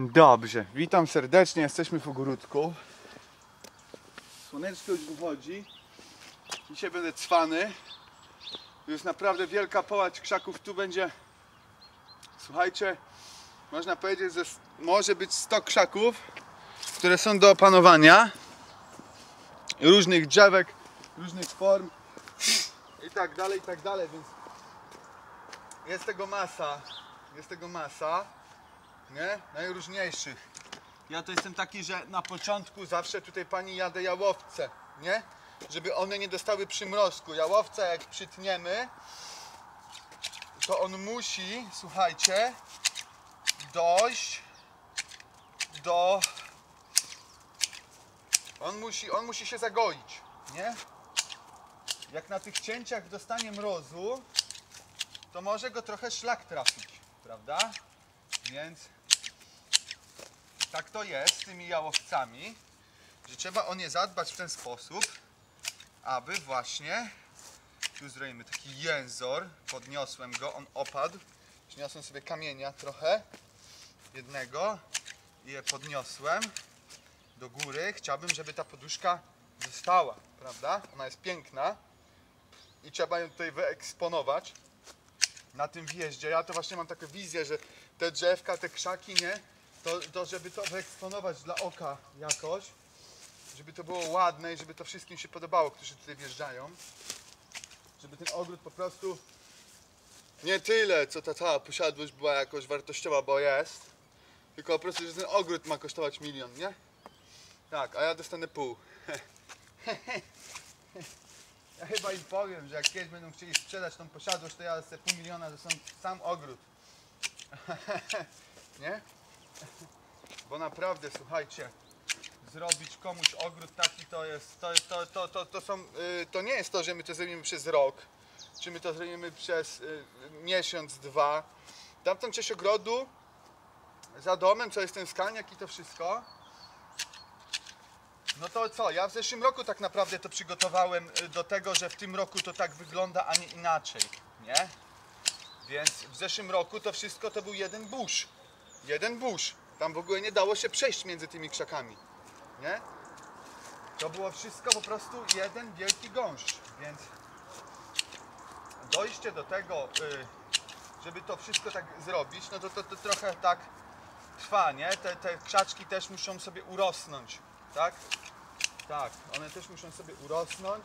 Dobrze, witam serdecznie, jesteśmy w ogródku. Słoneczko już wychodzi. Dzisiaj będę cwany. Tu jest naprawdę wielka połać krzaków. Tu będzie, słuchajcie, można powiedzieć, że może być 100 krzaków, które są do opanowania. Różnych drzewek, różnych form i tak dalej, więc jest tego masa. Nie? Najróżniejszych. Ja to jestem taki, że na początku zawsze tutaj pani jadę jałowce, nie? Żeby one nie dostały przymrozku. Jałowca jak przytniemy, to on musi, słuchajcie, dojść do... On musi się zagoić, nie? Jak na tych cięciach dostanie mrozu, to może go trochę szlak trafić, prawda? Więc tak to jest z tymi jałowcami, że trzeba o nie zadbać w ten sposób, aby właśnie, tu zrobimy taki jęzor, podniosłem go, on opadł, przyniosłem sobie kamienia trochę, jednego i je podniosłem do góry. Chciałbym, żeby ta poduszka została, prawda? Ona jest piękna i trzeba ją tutaj wyeksponować na tym wjeździe. Ja to właśnie mam taką wizję, że te drzewka, te krzaki, nie? To żeby to wyeksponować dla oka jakoś, żeby to było ładne i żeby to wszystkim się podobało, którzy tutaj wjeżdżają. Żeby ten ogród po prostu nie tyle, co ta cała posiadłość była jakoś wartościowa, bo jest, tylko po prostu, że ten ogród ma kosztować 1 000 000, nie? Tak, a ja dostanę pół. Ja chyba im powiem, że jak kiedyś będą chcieli sprzedać tą posiadłość, to ja chcę 500 000 za sam ogród. Nie? Bo naprawdę, słuchajcie, zrobić komuś ogród taki to jest, to nie jest to, że my to zrobimy przez rok, czy my to zrobimy przez miesiąc, 2. Tamtą część ogrodu za domem, co jest ten skalniak i to wszystko, no to co, ja w zeszłym roku tak naprawdę to przygotowałem do tego, że w tym roku to tak wygląda, a nie inaczej, nie? Więc w zeszłym roku to wszystko to był jeden burz. Tam w ogóle nie dało się przejść między tymi krzakami, nie? To było wszystko po prostu jeden wielki gąszcz, więc dojście do tego, żeby to wszystko tak zrobić, no to trochę tak trwa, nie? Te krzaczki też muszą sobie urosnąć, tak? Tak, one też muszą sobie urosnąć,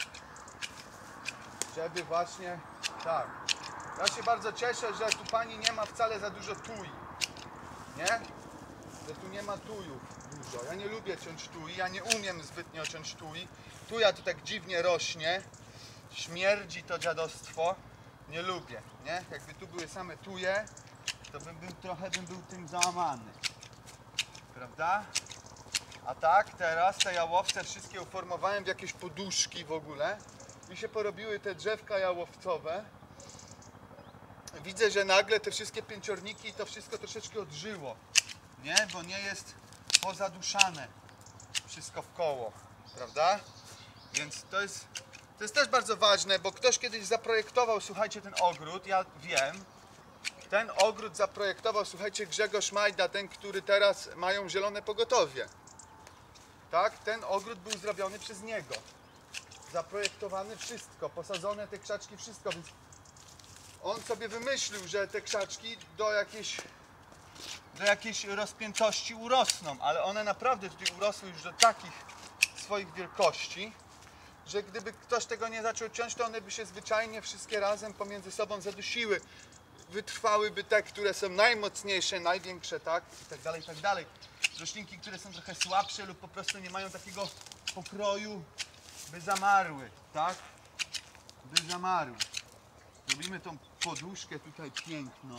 żeby właśnie, tak. Ja się bardzo cieszę, że tu pani nie ma wcale za dużo tuj, nie? Że tu nie ma tujów dużo. Ja nie lubię ciąć tui, ja nie umiem zbytnio ciąć tui. Tuja to tak dziwnie rośnie, śmierdzi to dziadostwo, nie lubię, nie? Jakby tu były same tuje, to trochę bym był tym załamany, prawda? A tak teraz te jałowce wszystkie uformowałem w jakieś poduszki w ogóle i się porobiły te drzewka jałowcowe. Widzę, że nagle te wszystkie pięciorniki i to wszystko troszeczkę odżyło, nie? Bo nie jest pozaduszane wszystko w koło, prawda? Więc to jest też bardzo ważne, bo ktoś kiedyś zaprojektował, słuchajcie, ten ogród, ja wiem, ten ogród zaprojektował, słuchajcie, Grzegorz Majda, ten, który teraz mają zielone pogotowie. Tak? Ten ogród był zrobiony przez niego. Zaprojektowany wszystko, posadzone te krzaczki, wszystko, więc on sobie wymyślił, że te krzaczki do jakiejś rozpiętości urosną, ale one naprawdę tutaj urosły już do takich swoich wielkości, że gdyby ktoś tego nie zaczął ciąć, to one by się zwyczajnie wszystkie razem pomiędzy sobą zadusiły. Wytrwałyby te, które są najmocniejsze, największe, tak? I tak dalej, i tak dalej. Roślinki, które są trochę słabsze lub po prostu nie mają takiego pokroju, by zamarły, tak? By zamarły. Robimy tą poduszkę tutaj piękną.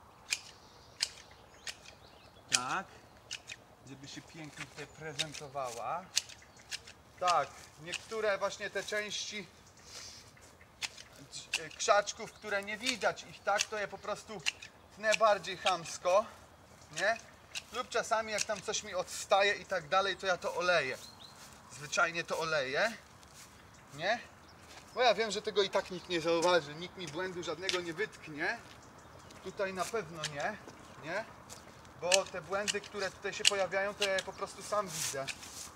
Tak. Żeby się pięknie tutaj prezentowała. Tak. Niektóre właśnie te części krzaczków, które nie widać ich, tak, to je po prostu tnę bardziej chamsko, nie? Lub czasami jak tam coś mi odstaje i tak dalej, to ja to oleję. Zwyczajnie to oleję, nie? Bo ja wiem, że tego i tak nikt nie zauważy, nikt mi błędu żadnego nie wytknie. Tutaj na pewno nie? bo te błędy, które tutaj się pojawiają, to ja je po prostu sam widzę.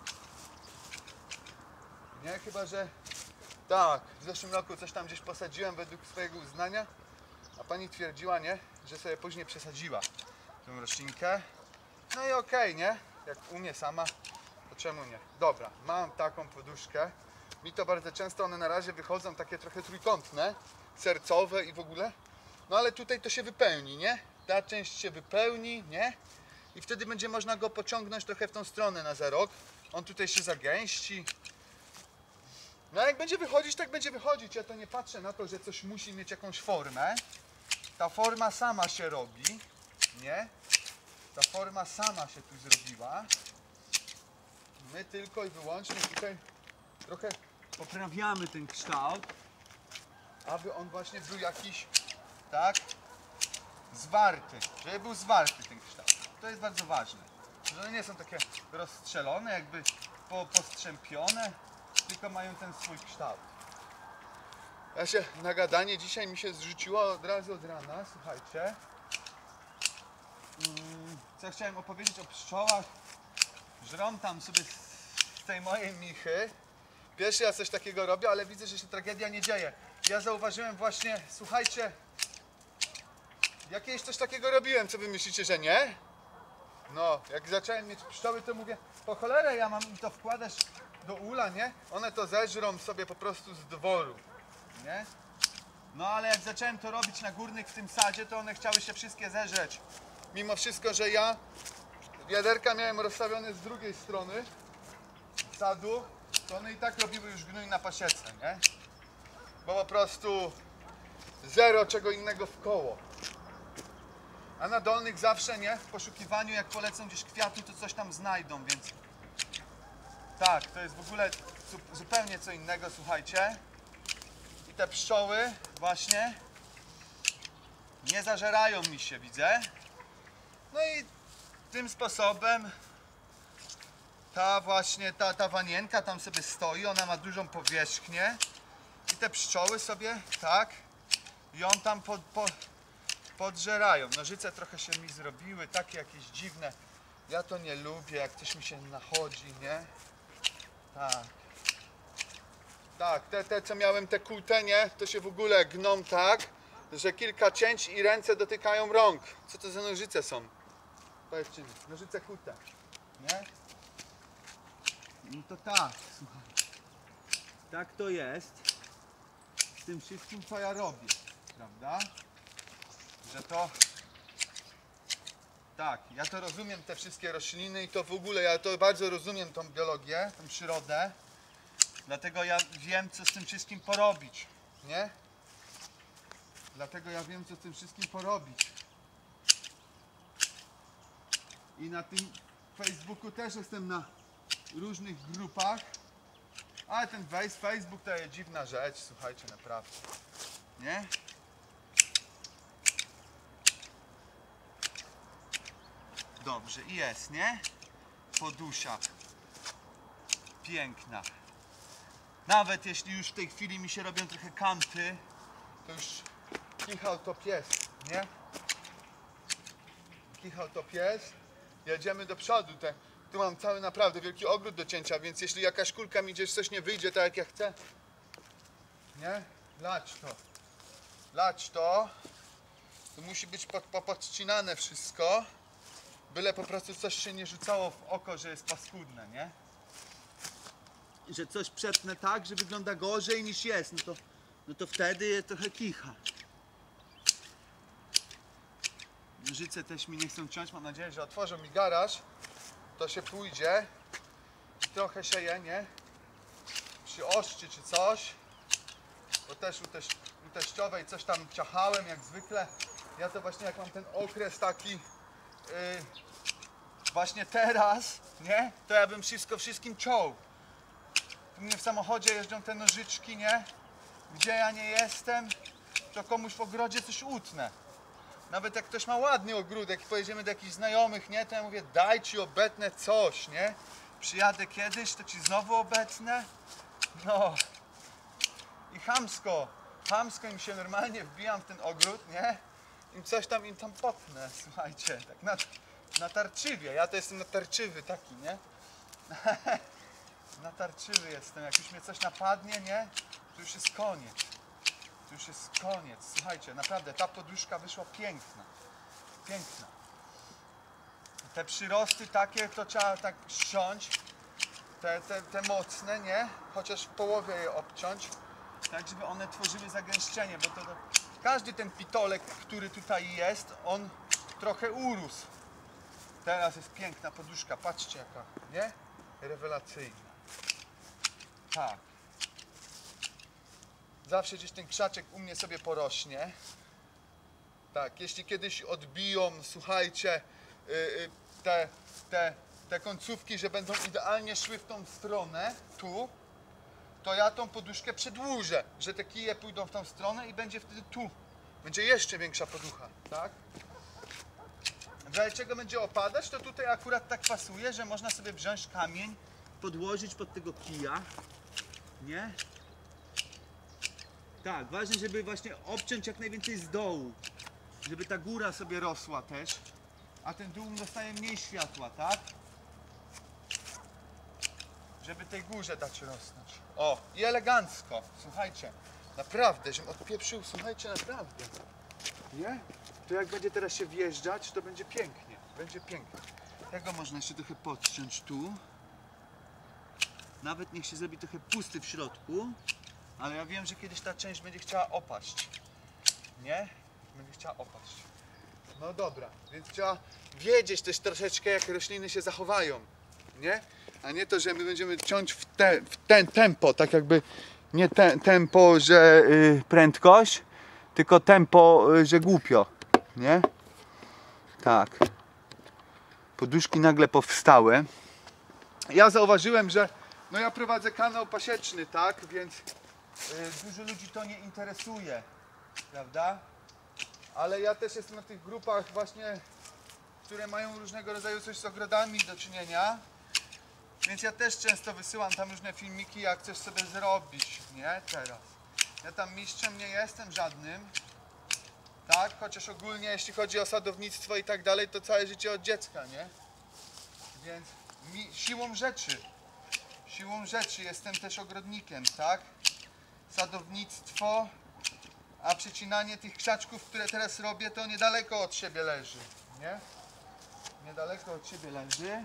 Nie, chyba że tak, w zeszłym roku coś tam gdzieś posadziłem według swojego uznania, a pani twierdziła, nie, że sobie później przesadziła tę roślinkę. No i okej, nie? Jak umie sama, to czemu nie? Dobra, mam taką poduszkę. Mi to bardzo często one na razie wychodzą takie trochę trójkątne, sercowe i w ogóle. No ale tutaj to się wypełni, nie? Ta część się wypełni, nie? I wtedy będzie można go pociągnąć trochę w tą stronę na za rok. On tutaj się zagęści. No a jak będzie wychodzić, tak będzie wychodzić. Ja to nie patrzę na to, że coś musi mieć jakąś formę. Ta forma sama się robi, nie? Ta forma sama się tu zrobiła. My tylko i wyłącznie tutaj trochę poprawiamy ten kształt, aby on właśnie był jakiś, tak, zwarty, żeby był zwarty ten kształt. To jest bardzo ważne, że one nie są takie rozstrzelone, jakby postrzępione, tylko mają ten swój kształt. Ja się na gadanie dzisiaj mi się zrzuciło od razu od rana, słuchajcie. Co chciałem opowiedzieć o pszczołach. Żrą tam sobie z tej mojej michy. Pierwszy raz coś takiego robię, ale widzę, że się tragedia nie dzieje. Ja zauważyłem właśnie, słuchajcie, jakieś coś takiego robiłem, co wy myślicie, że nie? No, jak zacząłem mieć pszczoły, to mówię, po cholerę ja mam im to wkładać do ula, nie? One to zeżrą sobie po prostu z dworu, nie? No ale jak zacząłem to robić na górnych w tym sadzie, to one chciały się wszystkie zeżreć. Mimo wszystko, że ja wiaderka miałem rozstawione z drugiej strony sadu, to one i tak robiły już gnój na pasiece, nie? Bo po prostu zero czego innego w koło. A na dolnych zawsze, nie? W poszukiwaniu, jak polecą gdzieś kwiaty, to coś tam znajdą, więc tak, to jest w ogóle zupełnie co innego, słuchajcie. I te pszczoły właśnie nie zażerają mi się, widzę. No i tym sposobem ta wanienka tam sobie stoi, ona ma dużą powierzchnię i te pszczoły sobie, tak, ją tam podżerają. Nożyce trochę się mi zrobiły, takie jakieś dziwne. Ja to nie lubię, jak coś mi się nachodzi, nie? Tak. Tak, te co miałem, te kute, nie? To się w ogóle gną tak, że kilka cięć i ręce dotykają rąk. Co to za nożyce są? Powiedzcie mi, nożyce kute, nie? No to tak, słuchaj. Tak to jest z tym wszystkim, co ja robię, prawda? Że to... Tak, ja to rozumiem, te wszystkie rośliny i to w ogóle, ja to bardzo rozumiem tą biologię, tą przyrodę. Dlatego ja wiem, co z tym wszystkim porobić, nie? Dlatego ja wiem, co z tym wszystkim porobić. I na tym Facebooku też jestem na różnych grupach. Ale ten Facebook to jest dziwna rzecz, słuchajcie, naprawdę. Nie? Dobrze, i jest, nie? Podusia. Piękna. Nawet jeśli już w tej chwili mi się robią trochę kanty, to już kichał to pies, nie? Kichał to pies. Jedziemy do przodu. Tu mam cały naprawdę wielki ogród do cięcia, więc jeśli jakaś kulka mi gdzieś coś nie wyjdzie tak jak ja chcę, nie? Lać to. Lać to. To musi być podcinane wszystko. Byle po prostu coś się nie rzucało w oko, że jest paskudne, nie? Że coś przetnę tak, że wygląda gorzej niż jest, no to wtedy je trochę kicha. Nożyce też mi nie chcą ciąć, mam nadzieję, że otworzą mi garaż, to się pójdzie i trochę się je, nie? Przyoszczy czy coś, bo też u teściowej coś tam ciachałem jak zwykle. Ja to właśnie jak mam ten okres taki właśnie teraz, nie? To ja bym wszystkim ciął. U mnie w samochodzie jeżdżą te nożyczki, nie? Gdzie ja nie jestem, to komuś w ogrodzie coś utnę. Nawet jak ktoś ma ładny ogródek i pojedziemy do jakichś znajomych, nie? To ja mówię, daj ci obetnę coś, nie? Przyjadę kiedyś, to ci znowu obetnę. No. I chamsko im się normalnie wbijam w ten ogród, nie? Im coś tam potnę, słuchajcie. Tak natarczywie. Ja to jestem natarczywy taki, nie? Natarczywy jestem. Jak już mnie coś napadnie, nie? To już jest koniec. To już jest koniec. Słuchajcie, naprawdę ta poduszka wyszła piękna. Piękna. Te przyrosty takie to trzeba tak ściąć. Te mocne, nie? Chociaż w połowie je obciąć. Tak, żeby one tworzyły zagęszczenie, bo każdy ten pitolek, który tutaj jest, on trochę urósł. Teraz jest piękna poduszka, patrzcie jaka, nie? Rewelacyjna. Tak. Zawsze gdzieś ten krzaczek u mnie sobie porośnie. Tak, jeśli kiedyś odbiją, słuchajcie, te końcówki, że będą idealnie szły w tą stronę, tu, to ja tą poduszkę przedłużę, że te kije pójdą w tą stronę i będzie wtedy tu. Będzie jeszcze większa poducha, tak? Dlaczego będzie opadać, to tutaj akurat tak pasuje, że można sobie wziąć kamień, podłożyć pod tego kija, nie? Tak, ważne, żeby właśnie obciąć jak najwięcej z dołu, żeby ta góra sobie rosła też, a ten dół dostaje mniej światła, tak? Żeby tej górze dać rosnąć. O, i elegancko, słuchajcie, naprawdę, żebym odpieprzył, słuchajcie, naprawdę, nie? To jak będzie teraz się wjeżdżać, to będzie pięknie, będzie pięknie. Tego można jeszcze trochę podciąć tu. Nawet niech się zrobi trochę pusty w środku, ale ja wiem, że kiedyś ta część będzie chciała opaść, nie? Będzie chciała opaść. No dobra, więc trzeba wiedzieć też troszeczkę, jak rośliny się zachowają, nie? A nie to, że my będziemy ciąć w ten tempo, tak jakby nie tempo, że prędkość, tylko tempo, że głupio, nie? Tak. Poduszki nagle powstały. Ja zauważyłem, że no ja prowadzę kanał pasieczny, tak? Więc dużo ludzi to nie interesuje, prawda? Ale ja też jestem na tych grupach właśnie, które mają różnego rodzaju coś z ogrodami do czynienia. Więc ja też często wysyłam tam różne filmiki, jak chcesz sobie zrobić, nie? Teraz. Ja tam mistrzem nie jestem żadnym, tak? Chociaż ogólnie jeśli chodzi o sadownictwo i tak dalej, to całe życie od dziecka, nie? Więc siłą rzeczy jestem też ogrodnikiem, tak? Sadownictwo, a przecinanie tych krzaczków, które teraz robię, to niedaleko od siebie leży, nie? Niedaleko od siebie leży.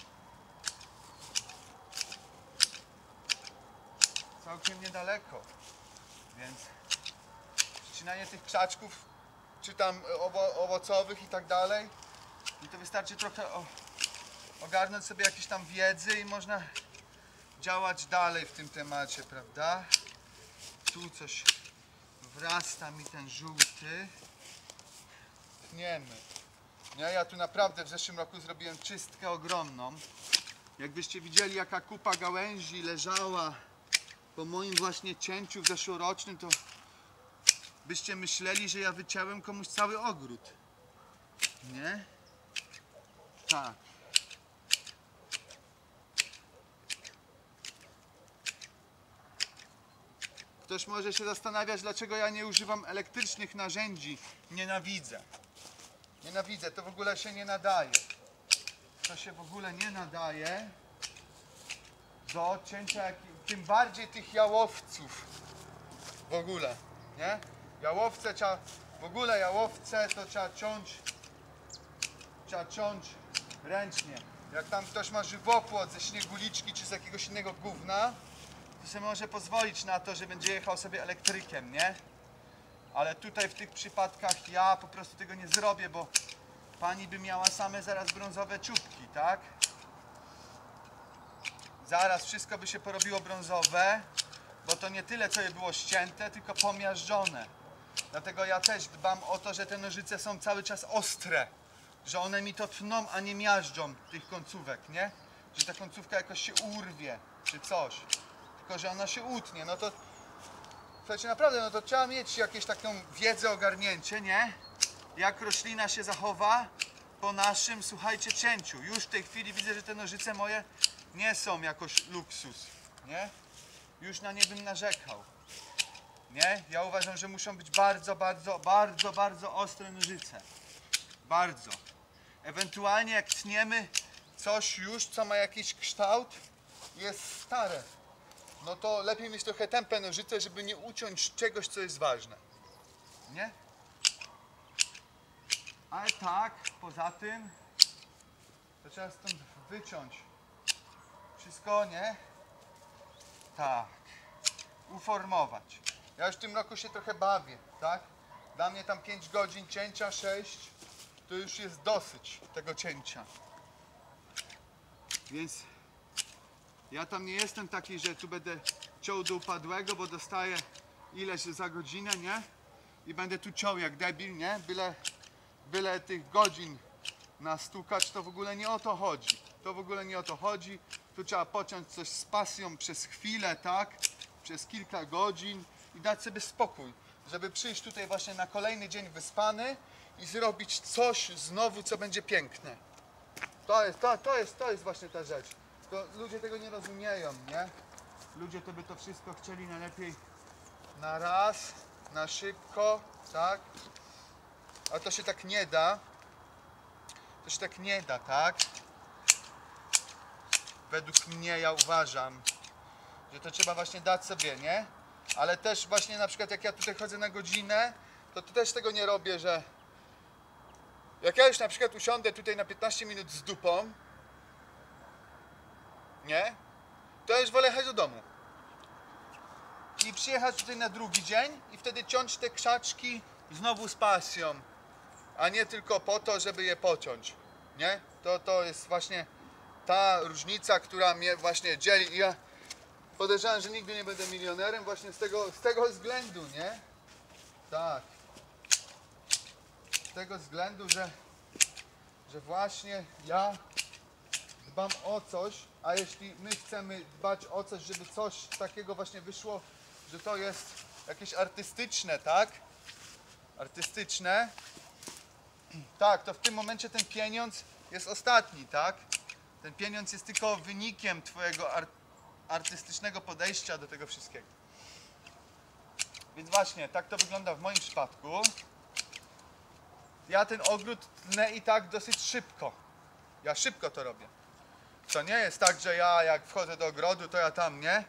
Całkiem niedaleko, więc przecinanie tych krzaczków, czy tam owocowych i tak dalej, i to wystarczy trochę ogarnąć sobie jakieś tam wiedzy i można działać dalej w tym temacie, prawda? Tu coś wrasta mi ten żółty. Tniemy. Ja tu naprawdę w zeszłym roku zrobiłem czystkę ogromną. Jakbyście widzieli, jaka kupa gałęzi leżała po moim właśnie cięciu w zeszłorocznym, to byście myśleli, że ja wyciąłem komuś cały ogród. Nie? Tak. Ktoś może się zastanawiać, dlaczego ja nie używam elektrycznych narzędzi. Nienawidzę. Nienawidzę, to w ogóle się nie nadaje. To się w ogóle nie nadaje do odcięcia, tym bardziej tych jałowców. W ogóle, nie? Jałowce trzeba, w ogóle jałowce to trzeba ciąć ręcznie. Jak tam ktoś ma żywopłot ze śnieguliczki czy z jakiegoś innego gówna, to sobie może pozwolić na to, że będzie jechał sobie elektrykiem, nie? Ale tutaj w tych przypadkach ja po prostu tego nie zrobię, bo pani by miała same zaraz brązowe czubki, tak? Zaraz wszystko by się porobiło brązowe, bo to nie tyle co je było ścięte, tylko pomiażdżone. Dlatego ja też dbam o to, że te nożyce są cały czas ostre, że one mi to tną, a nie miażdżą tych końcówek, nie? Że ta końcówka jakoś się urwie, czy coś. Tylko że ona się utnie, no to słuchajcie, naprawdę, no to trzeba mieć jakieś taką wiedzę, ogarnięcie, nie? Jak roślina się zachowa po naszym, słuchajcie, cięciu. Już w tej chwili widzę, że te nożyce moje nie są jakoś luksus, nie? Już na nie bym narzekał, nie? Ja uważam, że muszą być bardzo ostre nożyce. Bardzo. Ewentualnie jak tniemy coś już, co ma jakiś kształt, jest stare, no to lepiej mieć trochę tępe nożyce, żeby nie uciąć czegoś, co jest ważne. Nie? Ale tak, poza tym to trzeba stąd wyciąć wszystko, nie? Tak. Uformować. Ja już w tym roku się trochę bawię, tak? Dla mnie tam 5 godzin cięcia, 6 to już jest dosyć tego cięcia. Więc ja tam nie jestem taki, że tu będę ciął do upadłego, bo dostaję ileś za godzinę, nie? I będę tu ciął jak debil, nie? Byle tych godzin nastukać, to w ogóle nie o to chodzi. To w ogóle nie o to chodzi. Tu trzeba pociąć coś z pasją przez chwilę, tak? Przez kilka godzin i dać sobie spokój, żeby przyjść tutaj właśnie na kolejny dzień wyspany i zrobić coś znowu, co będzie piękne. To jest właśnie ta rzecz. To ludzie tego nie rozumieją, nie? Ludzie to by to wszystko chcieli najlepiej na raz, na szybko, tak? A to się tak nie da. To się tak nie da, tak? Według mnie, ja uważam, że to trzeba właśnie dać sobie, nie? Ale też właśnie na przykład jak ja tutaj chodzę na godzinę, to też tego nie robię, że jak ja już na przykład usiądę tutaj na 15 minut z dupą, nie? To ja już wolę jechać do domu. I przyjechać tutaj na drugi dzień i wtedy ciąć te krzaczki znowu z pasją, a nie tylko po to, żeby je pociąć, nie? To jest właśnie ta różnica, która mnie właśnie dzieli. I ja podejrzewam, że nigdy nie będę milionerem właśnie z tego względu, nie? Tak. Z tego względu, że właśnie ja dbam o coś, a jeśli my chcemy dbać o coś, żeby coś takiego właśnie wyszło, że to jest jakieś artystyczne, tak? Artystyczne. Tak, to w tym momencie ten pieniądz jest ostatni, tak? Ten pieniądz jest tylko wynikiem twojego artystycznego podejścia do tego wszystkiego. Więc właśnie, tak to wygląda w moim przypadku. Ja ten ogród tnę i tak dosyć szybko. Ja szybko to robię. To nie jest tak, że ja jak wchodzę do ogrodu, to ja tam, nie?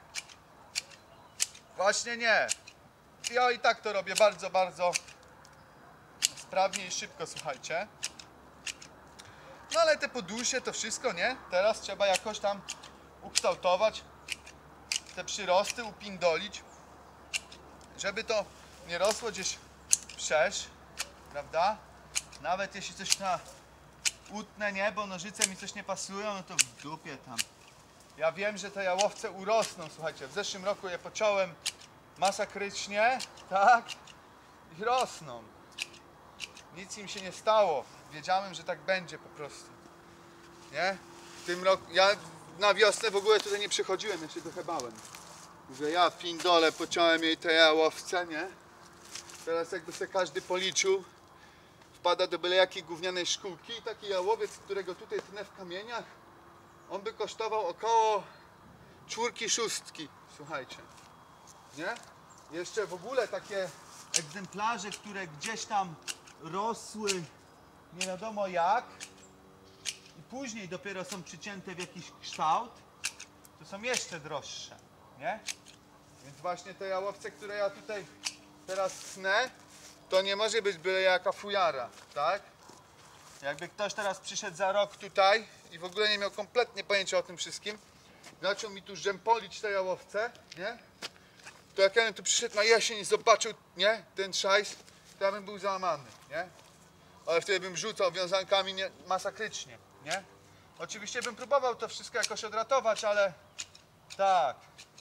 Właśnie nie. Ja i tak to robię bardzo, bardzo sprawnie i szybko, słuchajcie. No ale te podusie, to wszystko, nie? Teraz trzeba jakoś tam ukształtować te przyrosty, upindolić, żeby to nie rosło gdzieś wszerz, prawda? Nawet jeśli coś na utnę, nie? Bo nożyce mi coś nie pasują, no to w dupie tam. Ja wiem, że te jałowce urosną, słuchajcie. W zeszłym roku je pociąłem masakrycznie, tak? I rosną. Nic im się nie stało. Wiedziałem, że tak będzie po prostu. Nie? W tym roku, ja na wiosnę w ogóle tutaj nie przychodziłem, ja się trochę bałem. Że ja pindole pociąłem jej te jałowce, nie? Teraz jakby sobie każdy policzył, wpada do byle jakiej gównianej szkółki i taki jałowiec, którego tutaj tnę w kamieniach, on by kosztował około 4-6, słuchajcie. Nie? Jeszcze w ogóle takie egzemplarze, które gdzieś tam rosły nie wiadomo jak i później dopiero są przycięte w jakiś kształt, to są jeszcze droższe, nie? Więc właśnie te jałowce, które ja tutaj teraz tnę, to nie może być byle jaka fujara, tak? Jakby ktoś teraz przyszedł za rok tutaj i w ogóle nie miał kompletnie pojęcia o tym wszystkim, zaczął mi tu żempolić te jałowce, nie? To jak ja bym tu przyszedł na jesień i zobaczył, nie? Ten szajs, to ja bym był załamany, nie? Ale wtedy bym rzucał wiązankami masakrycznie, nie? Oczywiście bym próbował to wszystko jakoś odratować, ale tak.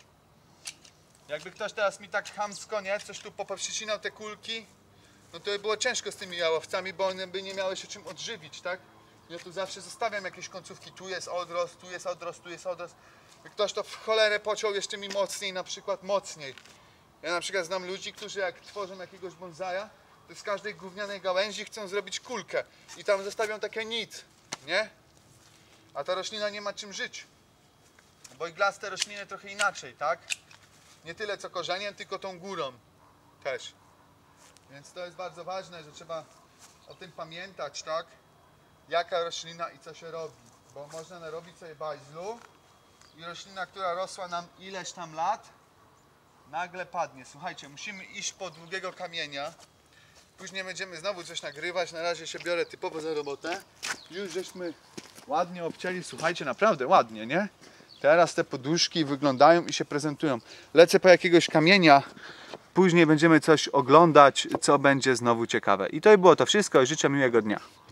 Jakby ktoś teraz mi tak chamsko, nie? Coś tu poprzycinał te kulki, no to by było ciężko z tymi jałowcami, bo one by nie miały się czym odżywić, tak? Ja tu zawsze zostawiam jakieś końcówki, tu jest odrost, tu jest odrost, tu jest odrost. Jak ktoś to w cholerę pociął jeszcze mi mocniej, na przykład mocniej. Ja na przykład znam ludzi, którzy jak tworzą jakiegoś bonsaja, to z każdej gównianej gałęzi chcą zrobić kulkę i tam zostawią takie nic, nie? A ta roślina nie ma czym żyć. Bo iglaste rośliny trochę inaczej, tak? Nie tyle co korzeniem, tylko tą górą też. Więc to jest bardzo ważne, że trzeba o tym pamiętać, tak? jaka roślina i co się robi. Bo można narobić sobie bajzlu i roślina, która rosła nam ileś tam lat, nagle padnie. Słuchajcie, musimy iść po długiego kamienia. Później będziemy znowu coś nagrywać. Na razie się biorę typowo za robotę. Już żeśmy ładnie obcięli. Słuchajcie, naprawdę ładnie, nie? Teraz te poduszki wyglądają i się prezentują. Lecę po jakiegoś kamienia. Później będziemy coś oglądać, co będzie znowu ciekawe. I to było to wszystko i życzę miłego dnia.